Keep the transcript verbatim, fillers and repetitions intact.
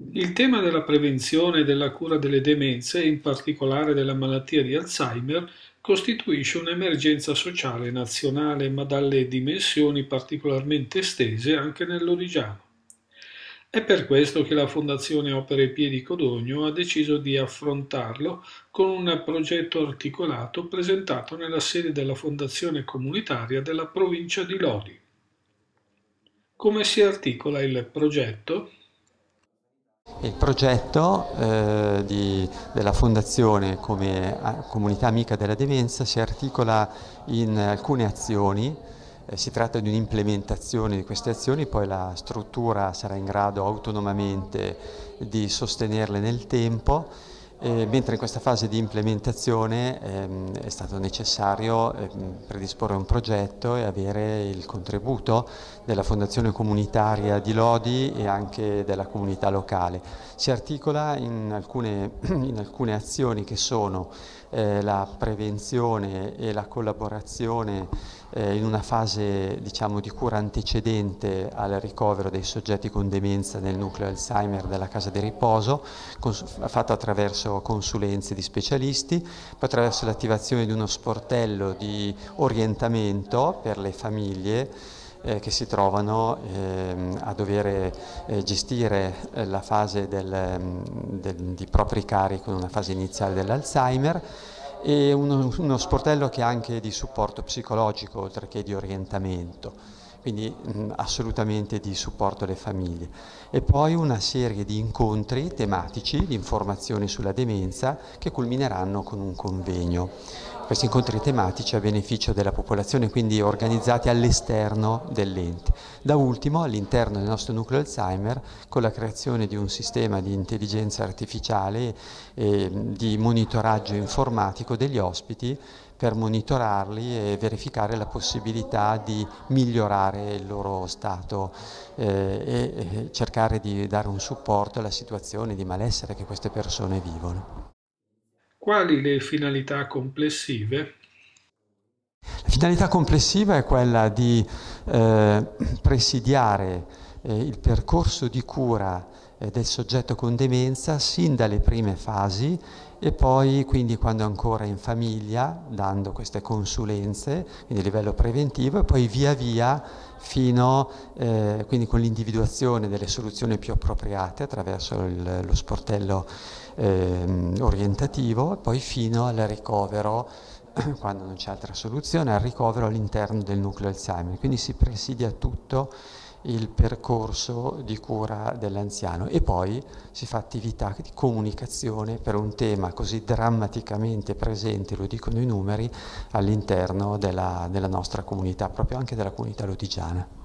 Il tema della prevenzione e della cura delle demenze, in particolare della malattia di Alzheimer, costituisce un'emergenza sociale nazionale, ma dalle dimensioni particolarmente estese anche nel Lodigiano. È per questo che la Fondazione Opere Piedi Codogno ha deciso di affrontarlo con un progetto articolato presentato nella sede della Fondazione Comunitaria della provincia di Lodi. Come si articola il progetto? Il progetto eh, di- della Fondazione come a- Comunità Amica della Demenza si articola in alcune azioni. Eh, si tratta di un'implementazione di queste azioni, poi la struttura sarà in grado autonomamente di sostenerle nel tempo. Eh, mentre in questa fase di implementazione ehm, è stato necessario ehm, predisporre un progetto e avere il contributo della Fondazione Comunitaria di Lodi e anche della comunità locale. Si articola in alcune, in alcune azioni che sono eh, la prevenzione e la collaborazione eh, in una fase, diciamo, di cura antecedente al ricovero dei soggetti con demenza nel nucleo Alzheimer della casa di riposo, fatto attraverso consulenze di specialisti, poi attraverso l'attivazione di uno sportello di orientamento per le famiglie eh, che si trovano ehm, a dover eh, gestire eh, la fase del, mm, del, di propri carico, una fase iniziale dell'Alzheimer, e uno, uno sportello che è anche di supporto psicologico oltre che di orientamento, quindi mh, assolutamente di supporto alle famiglie. E poi una serie di incontri tematici, di informazioni sulla demenza, che culmineranno con un convegno. Questi incontri tematici a beneficio della popolazione, quindi organizzati all'esterno dell'ente. Da ultimo, all'interno del nostro nucleo Alzheimer, con la creazione di un sistema di intelligenza artificiale e di monitoraggio informatico degli ospiti per monitorarli e verificare la possibilità di migliorare il loro stato eh, e, e cercare di dare un supporto alla situazione di malessere che queste persone vivono. Quali le finalità complessive? La finalità complessiva è quella di eh, presidiare eh, il percorso di cura eh, del soggetto con demenza sin dalle prime fasi e poi quindi quando è ancora in famiglia, dando queste consulenze, quindi a livello preventivo, e poi via via fino, eh, quindi con l'individuazione delle soluzioni più appropriate attraverso il, lo sportello eh, orientativo, e poi fino al ricovero quando non c'è altra soluzione, al ricovero all'interno del nucleo Alzheimer. Quindi si presidia tutto il percorso di cura dell'anziano e poi si fa attività di comunicazione per un tema così drammaticamente presente, lo dicono i numeri, all'interno della, della nostra comunità, proprio anche della comunità lodigiana.